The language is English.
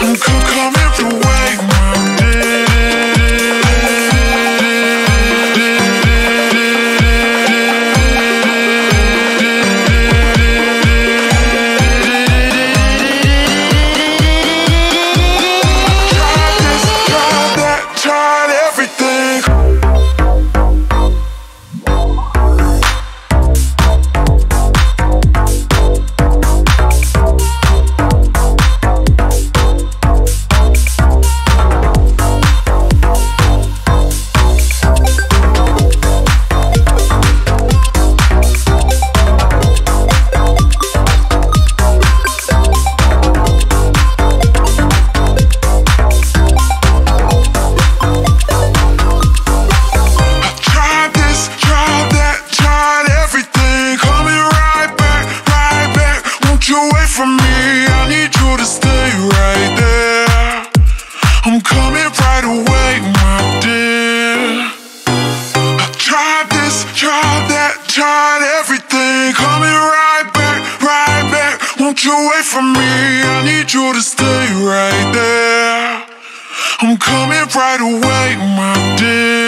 coming your way, my dear. From me, I need you to stay right there. I'm coming right away, my dear. I tried this, tried that, tried everything. Coming right back. Won't you wait for me? I need you to stay right there. I'm coming right away, my dear.